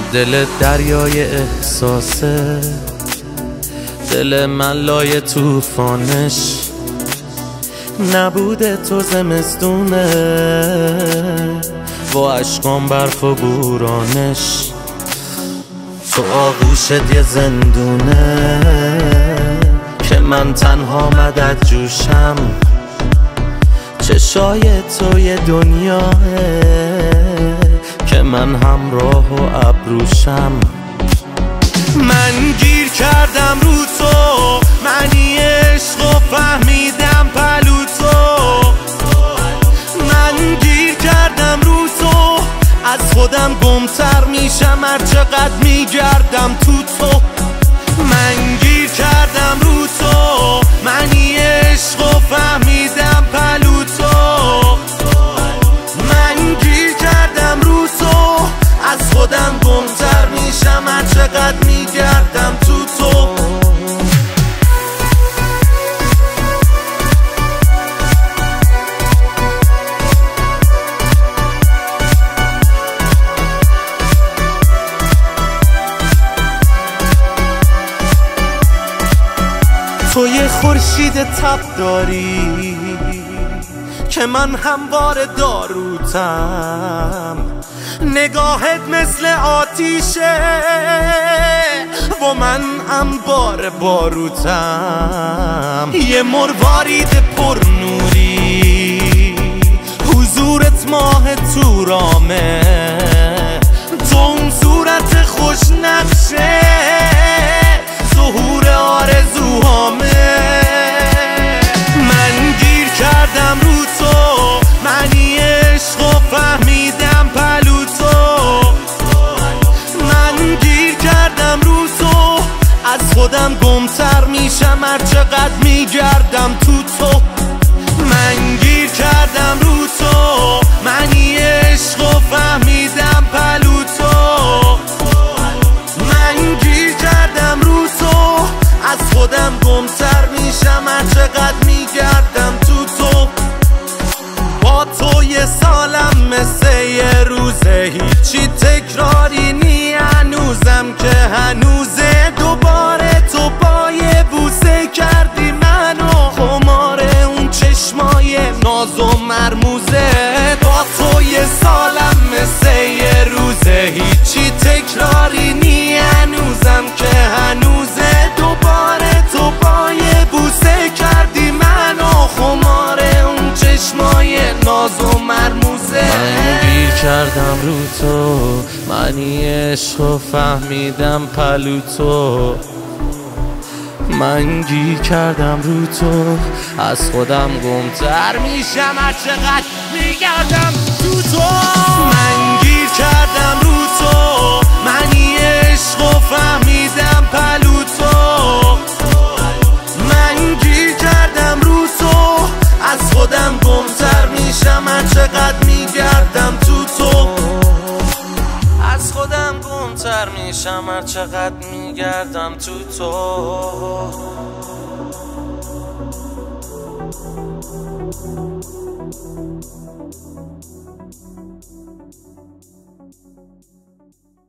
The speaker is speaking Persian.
دل دریای احساسه، دل من لای توفانش، نبوده تو زمستونه و عشقام برف و بورانش. تو آغوشت یه زندونه که من تنها مدد جوشم، چشای تو یه دنیاه که من همراه و ابروشم. من گیر کردم رو تو، معنی عشق و فهمیدم پلو تو. من گیر کردم رو تو، از خودم گمتر میشم هر چقدر میگردم تو تو. من گیر کردم رو تو، معنی عشق و فهمیدم پلو تو. من گیر کردم رو تو، از خودم گمتر میشم هر چقدر میگردم تو تو. تو یه خورشید تب داری که من هموار داروتم، نگاهت مثل آتیشه و من انبار باروتم. یه مروارید پر نوری، حضورت ماه تورامه، تو اون صورت خوش نقشه، ظهور آرزوهامه. من گیر کردم رو تو، معنی عشق و فهمیدم پلو تو. من گیر کردم رو تو، از خودم گمتر میشم هر چقدر میگردم تو تو. من گیر کردم رو تو، معنی عشق و فهمیدم پلو تو. من گیر کردم رو تو، از خودم گمتر میشم هر چقدر میگردم تو تو. با تو یه سالم مثل یه روزه، هیچی تکراری نی هنوزم که هنوزه. دوباره تو با یه بوسه کردی منو خمار اون چشمای ناز و مرموزه. با تو یه سالم مثل یه روزه، هیچی تکراری نی هنوزم که هنوزه. دوباره تو با یه بوسه کردی منو خمار اون چشمای ناز و مرموزه. من گیر کردم رو تو، معنی عشق و فهمیدم پلو تو. من گیر کردم رو تو، از خودم گمتر میشم هر چقدر میگردم تو تو. من گیر کردم رو تو، معنی عشق و فهمیدم پلو تو. من گیر کردم رو تو، از خودم گمتر میشم هر چقدر میگردم تو تو. از خودم گمتر میشم هر چقدر میگردم تو تو.